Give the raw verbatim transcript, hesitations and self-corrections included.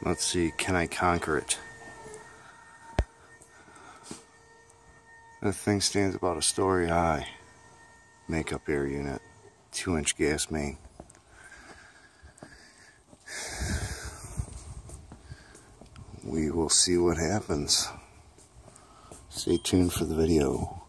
Let's see, can I conquer it? That thing stands about a story high. Makeup air unit, two inch gas main. We will see what happens. Stay tuned for the video.